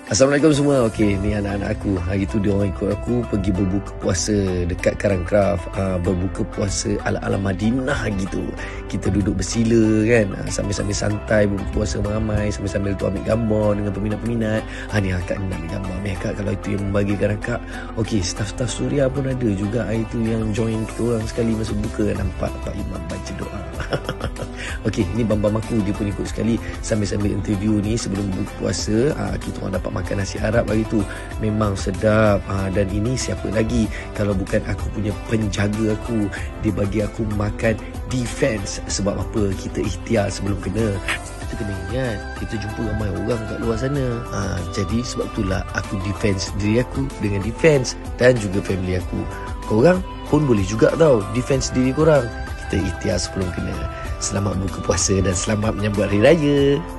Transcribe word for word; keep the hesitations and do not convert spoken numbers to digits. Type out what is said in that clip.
Assalamualaikum semua. Okey, ni anak-anak aku. Hari tu dia orang ikut aku pergi berbuka puasa dekat Karangcraft, uh, berbuka puasa ala-ala Madinah gitu. Kita duduk bersila kan, uh, sambil-sambil santai berbuka puasa ramai, sambil-sambil tu ambil gambar dengan peminat-peminat. Ha ni akak ni nak ambil gambar. Ni akak kalau itu yang membagikan akak. Okey, staf-staf Suria pun ada juga hari tu yang join kita orang sekali masa buka. Nampak Pak Imam baca doa. Okey, ni bambam aku, dia pun ikut sekali sambil-sambil interview ni sebelum buka puasa. Uh, kita orang dapat makan nasi Arab hari tu. Memang sedap. Ha, dan ini siapa lagi kalau bukan aku punya penjaga aku. Dia bagi aku makan defense. Sebab apa? Kita ikhtiar sebelum kena. Kita kena ingat, kita jumpa ramai orang kat luar sana. Ha, jadi sebab itulah aku defense diri aku dengan defense dan juga family aku. Korang pun boleh juga tau defense diri korang. Kita ikhtiar sebelum kena. Selamat buka puasa dan selamat menyambut Hari Raya.